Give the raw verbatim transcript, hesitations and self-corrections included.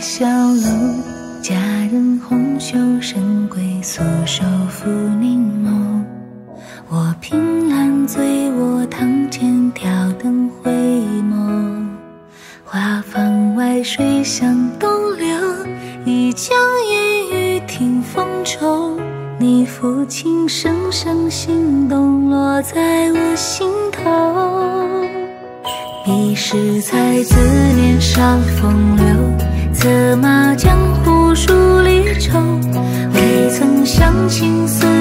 小楼，佳人红袖深闺，素手抚凝眸。我凭栏醉卧堂前，挑灯回眸。花房外水响东流，一江烟雨听风愁。你抚琴声声心动，落在我心头。彼时才自年少风流，策马江湖数离愁。未曾相亲似